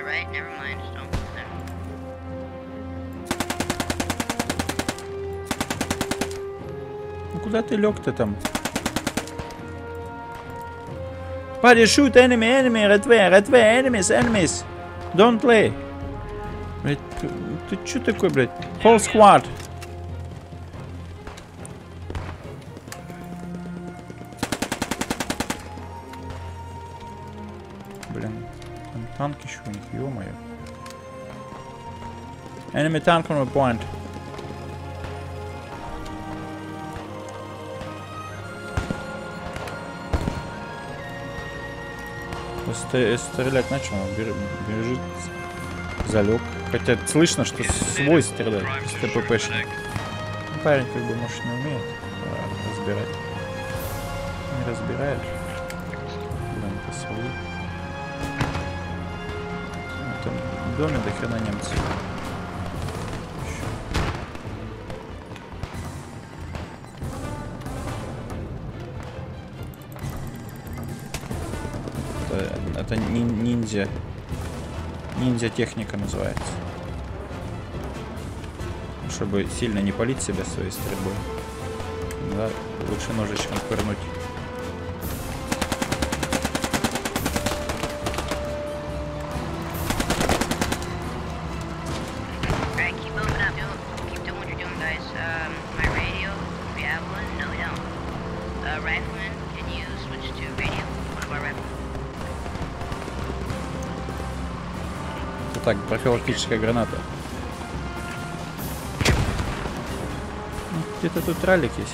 right? Never mind. Just don't. Ну куда ты лег-то там? Buddy, shoot enemy, red way, enemies. Don't play. Блять, ты чё такой, блять? Whole squad. Блин, там танк еще у них, ё-моё. Enemy tank on a point. Стрелять начал, он бежит, залег. Хотя слышно, что свой стреляет с ТППшник. Парень как бы, может, не умеет разбирать. Не разбирает. Блин, это свои. Там в доме до хрена немцы. Это ниндзя. Ниндзя техника называется. Чтобы сильно не палить себя своей стрельбой. Да, лучше ножичком пырнуть. Так, профилактическая граната. Где-то тут ралик есть.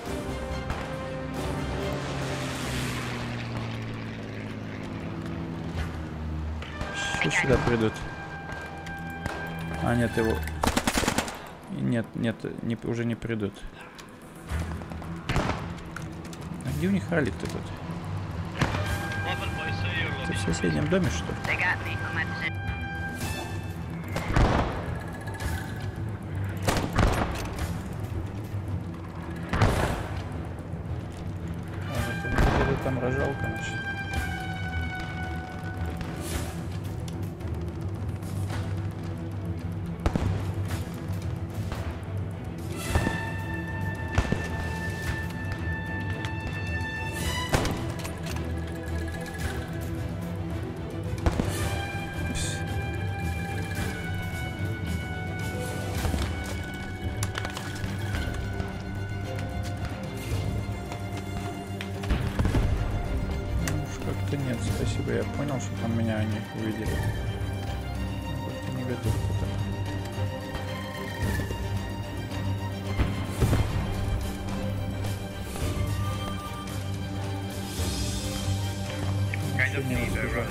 Что сюда придут? А, нет, его... Нет, уже не придут. А где у них ралик-то тут? Ты в соседнем доме, что ли? Там рожалка, значит. Нет, спасибо, я понял, что там меня они увидели. Как-то не готов к этому. Не разбежал.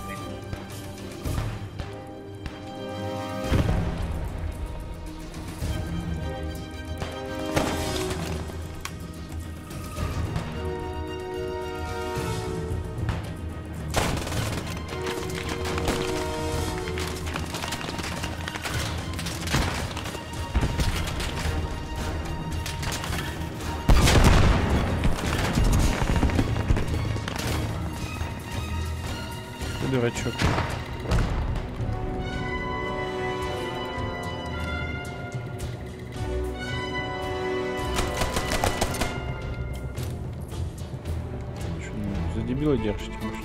Дурачок. Что, за дебила держите, может?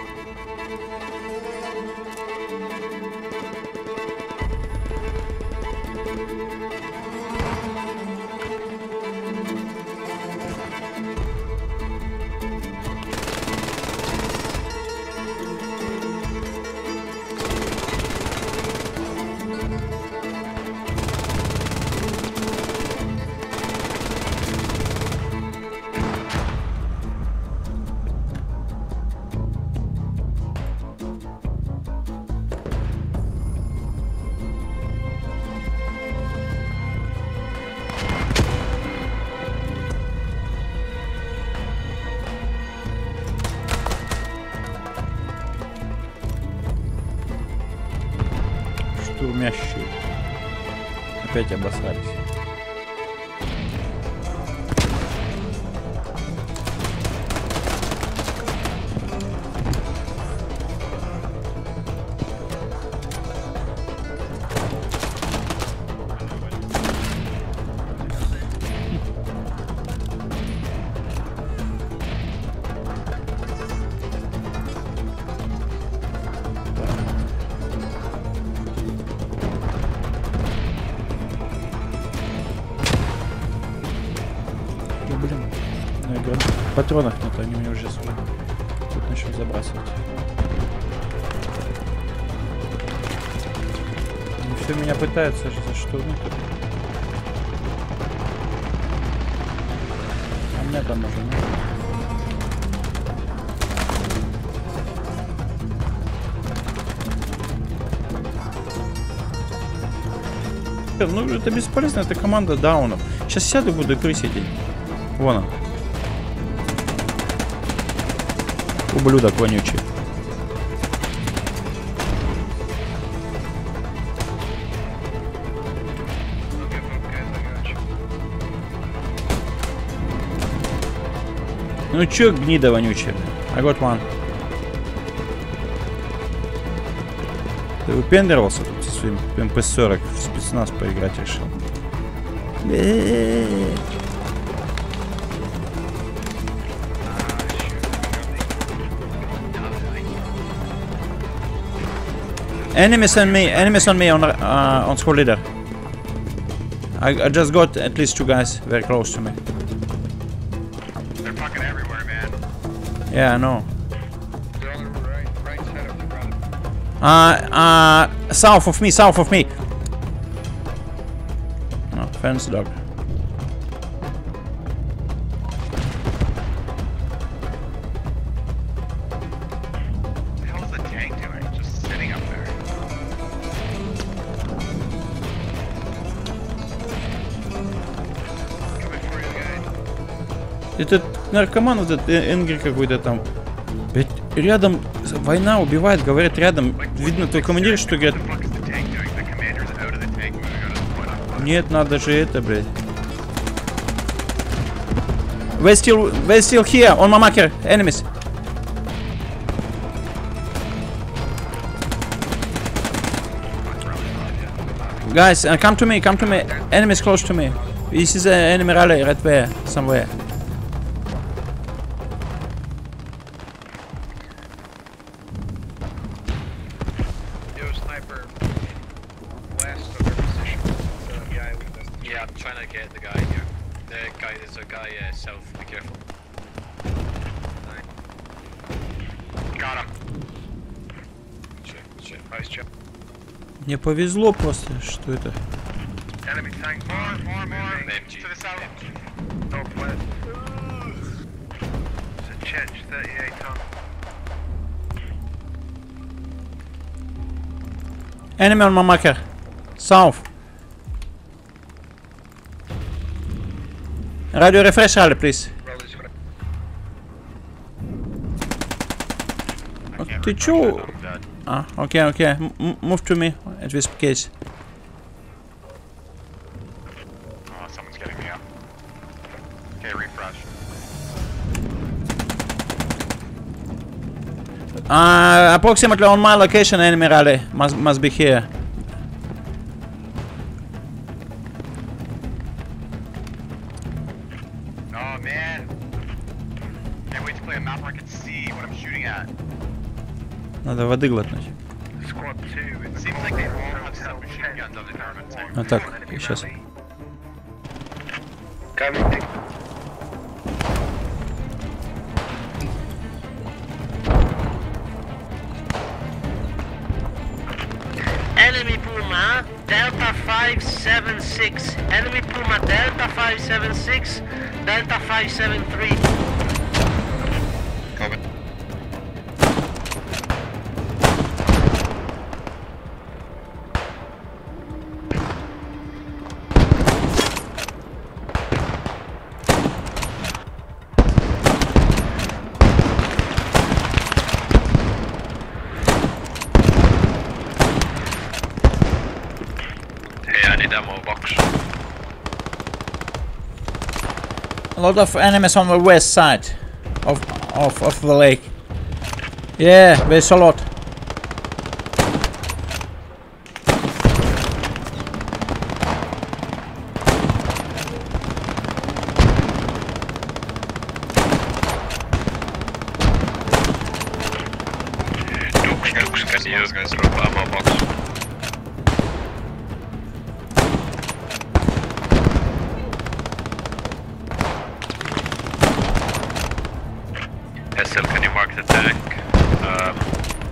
Штурмящие. Опять обосрались. блин. Патронов нет, они мне уже сюда. Тут начнут забрасывать. Они все меня пытаются заштурмить. А меня там уже нет. Ну, это бесполезно, это команда даунов. Сейчас сяду и буду крысить. Вон он. Ублюдок вонючий. Ну чё, гнида вонючая? I got one. Ты выпендривался тут со своим МП-40 в спецназ поиграть решил? Enemies on me on squad leader. I just got at least 2 guys very close to me. They're fucking everywhere, man. Yeah, I know. They're on the right side of the ground. South of me. No, fence dog. What the hell is the tank doing? Just sitting up there. Coming for you, guys. Этот наркоман, вот этот Энгри какой-то там. Блять, рядом война убивает, говорят, рядом. Видно, твой командир, что говорят. What the fuck is the tank doing? The commander's out of the tank moving out of the point. Нет, надо же это, блядь. We're still here, on my marker, enemies. Guys, come to me, enemies close to me. This is an enemy rally right there, somewhere. Yo, sniper. West of your position. The guy with the... Yeah, I'm trying to get the guy here. There's a guy south, be careful. Got him. Shit. Nice job. Мне повезло просто, что это. Enemy tank. More. MG. To the south. Northwest. It's a Chetch 38 ton. Enemy on my marker. South. Radio refresh rally, please. Roller's gonna... Ты чё? Okay. Move to me at this case. Oh, someone's getting me up. Okay, refresh. Approximately on my location, enemy rally must be here. Oh, man. Can't wait to play a map where I can see what I'm shooting at. Надо воды глотнуть. Squad 2. It seems like they all have submachine guns on the German tank. А так, сейчас. Enemy Puma, Delta 576. Enemy Puma, Delta 576, Delta 573. Copy. Hey, I need ammo box. A lot of enemies on the west side of the lake. Yeah, there's a lot. Dukes, can you guys drop ammo box?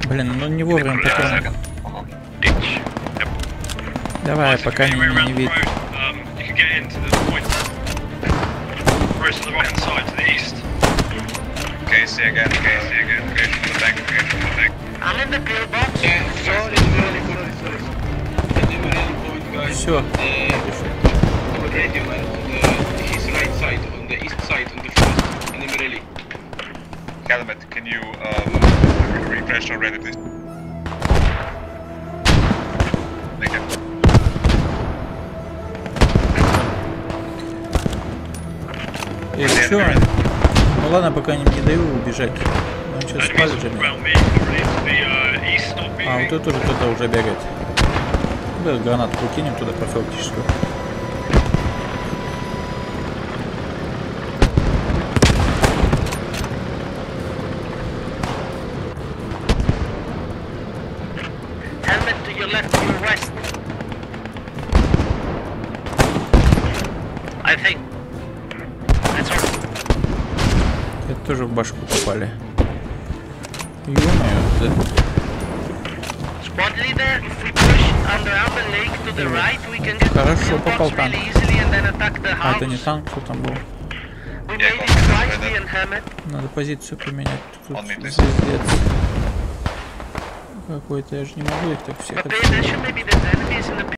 Блин, ну не вовремя патроны. Ditch. Давай, пока не видно. You can get into the point. Whereas to the right hand side, to the east. Okay, see again. Okay, from the back. I'm in the pillbox. Sorry. Enemy point, guys. Все. Already went to his right side, on the east side, on the first enemy rally. Helmet, can you refresh already, please? Thank you. И все. Ну ладно, пока не даю убежать. Он сейчас спалит же меня. Around me, probably to the east of me. А, вот тут уже кто-то уже бегает. Да, гранатку кинем туда профилактическую. Helmet to your left, to your west. I think. That's all. Это тоже в башку попали. Ё-моё, да. Squad leader, if we push under Amber Lake to the right, we can get Хорошо, the попал pillbox танк. really easily and then attack the А, house. это не танк, кто там был. We made it twice, me and Helmet. Надо позицию поменять. Тут Он не пиздец. здесь. Какой-то, я же не могу их так всех But pay attention, maybe there's enemies in the